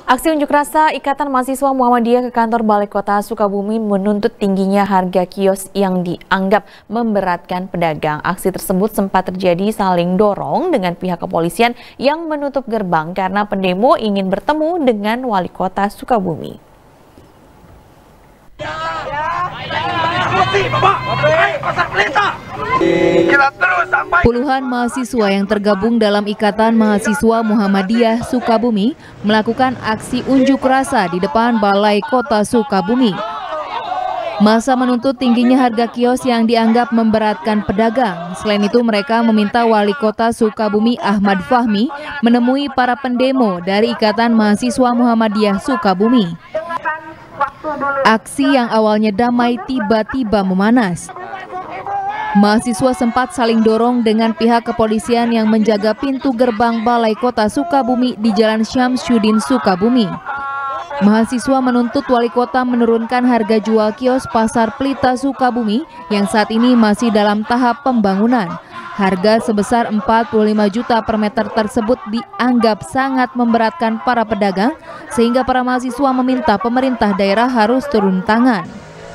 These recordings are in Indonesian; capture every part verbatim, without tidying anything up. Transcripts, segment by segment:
Aksi unjuk rasa Ikatan Mahasiswa Muhammadiyah ke kantor Balai Kota Sukabumi menuntut tingginya harga kios yang dianggap memberatkan pedagang. Aksi tersebut sempat terjadi saling dorong dengan pihak kepolisian yang menutup gerbang karena pendemo ingin bertemu dengan Wali Kota Sukabumi. Puluhan mahasiswa yang tergabung dalam Ikatan Mahasiswa Muhammadiyah Sukabumi melakukan aksi unjuk rasa di depan Balai Kota Sukabumi. Massa menuntut tingginya harga kios yang dianggap memberatkan pedagang. Selain itu, mereka meminta Wali Kota Sukabumi Ahmad Fahmi menemui para pendemo dari Ikatan Mahasiswa Muhammadiyah Sukabumi. Aksi yang awalnya damai tiba-tiba memanas. Mahasiswa sempat saling dorong dengan pihak kepolisian yang menjaga pintu gerbang Balai Kota Sukabumi di Jalan Syamsuddin Sukabumi. Mahasiswa menuntut Wali Kota menurunkan harga jual kios Pasar Pelita Sukabumi yang saat ini masih dalam tahap pembangunan. Harga sebesar empat puluh lima juta per meter tersebut dianggap sangat memberatkan para pedagang, sehingga para mahasiswa meminta pemerintah daerah harus turun tangan.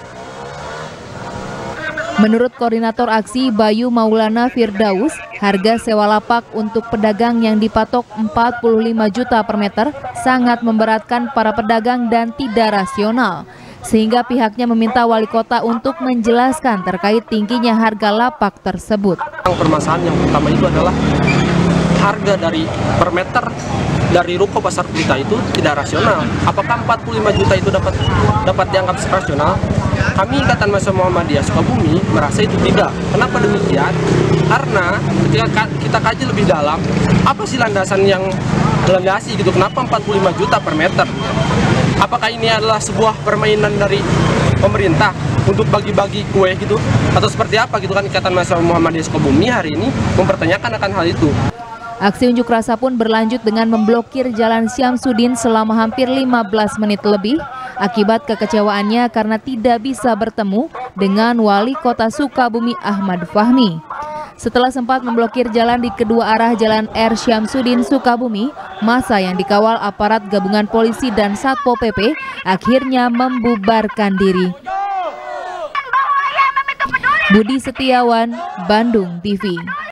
Menurut koordinator aksi Bayu Maulana Firdaus, harga sewa lapak untuk pedagang yang dipatok empat puluh lima juta per meter sangat memberatkan para pedagang dan tidak rasional. Sehingga pihaknya meminta Wali Kota untuk menjelaskan terkait tingginya harga lapak tersebut. Permasalahan yang pertama itu adalah harga dari per meter dari ruko Pasar Pelita itu tidak rasional. Apakah empat puluh lima juta itu dapat dapat dianggap rasional? Kami Ikatan Mahasiswa Muhammadiyah Sukabumi merasa itu tidak. Kenapa demikian? Karena ketika kita kaji lebih dalam, apa sih landasan yang landasi gitu? Kenapa empat puluh lima juta per meter? Apakah ini adalah sebuah permainan dari pemerintah untuk bagi-bagi kue gitu? Atau seperti apa gitu kan? Ikatan Mahasiswa Muhammadiyah Sukabumi hari ini mempertanyakan akan hal itu. Aksi unjuk rasa pun berlanjut dengan memblokir Jalan Syamsuddin selama hampir lima belas menit lebih akibat kekecewaannya karena tidak bisa bertemu dengan Wali Kota Sukabumi Ahmad Fahmi. Setelah sempat memblokir jalan di kedua arah Jalan R Syamsuddin Sukabumi, massa yang dikawal aparat gabungan polisi dan Satpol P P akhirnya membubarkan diri. Budi Setiawan, Bandung T V.